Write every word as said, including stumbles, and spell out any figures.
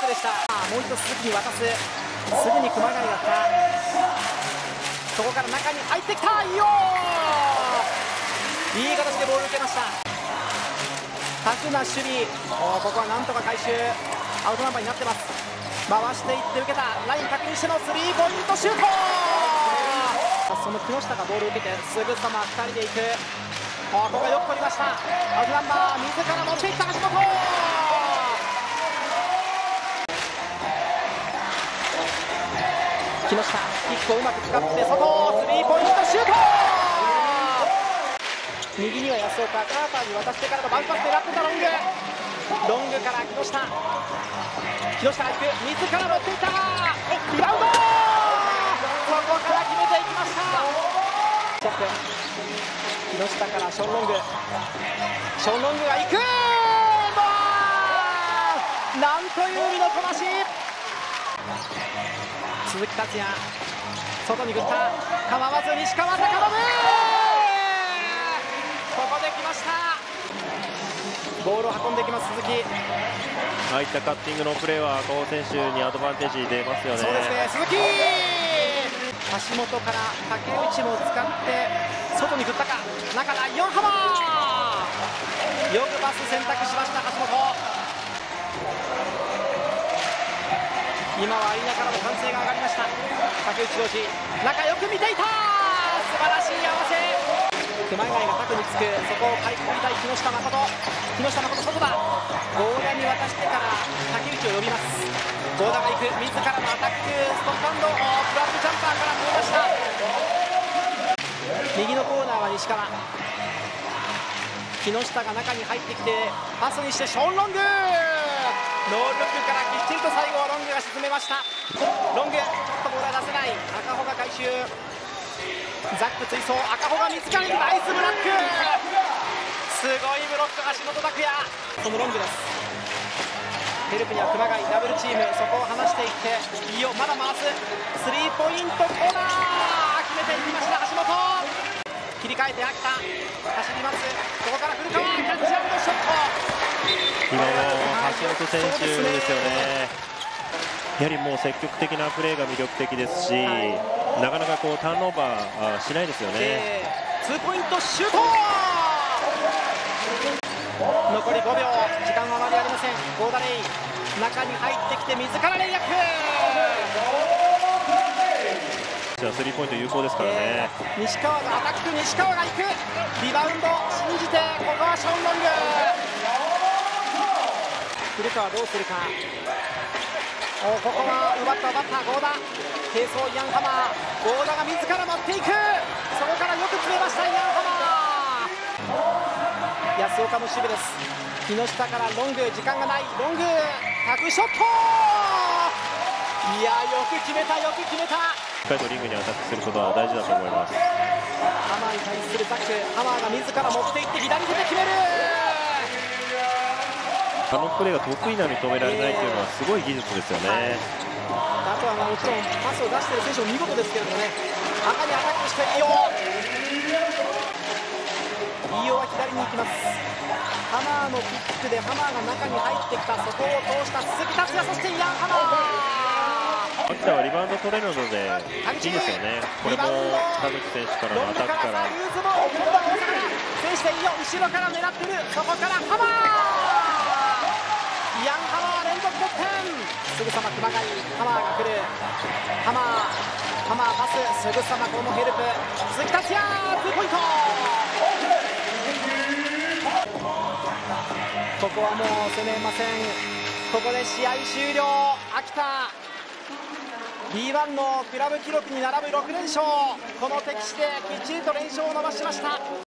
でした。もう一度鈴木に渡す。すぐに熊谷が来た。そこから中に入ってきた。いいよー、いい形でボールを受けました。タフな守備。おここはなんとか回収。アウトナンバーになってます。回していって受けた。ライン確認してのスリーポイントシュート。その木下がボールを受けてすぐさまふたりでいく。ここがよく取りました。アウトナンバー自ら持っていった橋本。木下キックをうまく使って外、スリーポイントシュート。右には安岡、カーターに渡してからのバウンパスで狙ってたロング。ロングから木下、木下が行く、自ら持っていった。リバウンド、そこから決めていきました。チェック、木下からションロング、ションロングが行く。なんという身のこなし。鈴木達也、外に振った、構わず西川貴信、ここで来ました。ボールを運んでいきます鈴木。 ああいったカッティングのプレーはこう選手にアドバンテージ出ますよね。 そうですね、鈴木、橋本から竹内も使って外に振ったか。中だ、よんハマー、よくパス選択しました橋本。今はアリーナからの歓声が上がりました。竹内良二、中よく見ていた。素晴らしい合わせ。熊谷がタクにつく。そこを刈り込みたい木下誠。木下誠外だ。合田に渡してから竹内を呼びます。合田が行く、自らのアタック、ストップアンドフラッグジャンパーから飛びました。右のコーナーは西川。木下が中に入ってきてパスにしてショーン・ロング、ノールックからきっちりと最後はロングが沈めました。ロングちょっとボールは出せない。赤穂が回収、ザック追走、赤穂が自らにナイスブロック。すごいブロック橋本拓也。そのロングです。ヘルプには熊谷、ダブルチーム、そこを離していっていいよ、まだ回す。スリーポイントコーナー決めていきました橋本。切り替えて秋田走ります。ここから古川キャッチアンドショット。 今の橋本選手ですよね。やはりもう積極的なプレーが魅力的ですし、はい、なかなかこうターンオーバーしないですよね。 ツーポイントシュート。残りごびょう、時間はあまりありません。合田レイ中に入ってきて自らレイアップ。 スリーポイント有効ですからね。 西川がアタック、西川が行く、リバウンド信じて、ここはショーン・ロング。古川どうするか。おここは奪った奪った合田、軽装イアンハマー、合田が自ら持っていく。そこからよく詰めましたイアンハマー。安岡の守備です。木下からロング、時間がない。ロングタクショット。いやよく決めた、よく決めた。 しっかりとリングにアタックすることは大事だと思います。 ハマーに対するザック、ハマーが自ら持っていって左手で決める。 あのプレーが得意なのに止められないというのはすごい技術ですよね。 あとはもちろんパスを出している選手も見事ですけれどもね。赤にアタックしてイオイオは左に行きます。ハマーのキックでハマーが中に入ってきた。そこを通した鈴木達也、そしてイアンハマー。 秋田はリバウンド取れるのでいいですよね。これも田口選手からのアタックからルーズボール、今度は大阪選手でいいよ、後ろから狙ってる。そこからハマー、イアンハマー連続得点。すぐさま熊谷、ハマーが来る。ハマーハマーパス、すぐさまこのヘルプ、鈴木達也ツーポイント。ここはもう攻めません。ここで試合終了。秋田 ビーワン のクラブ記録に並ぶろくれんしょう。この敵地できっちりと連勝を伸ばしました。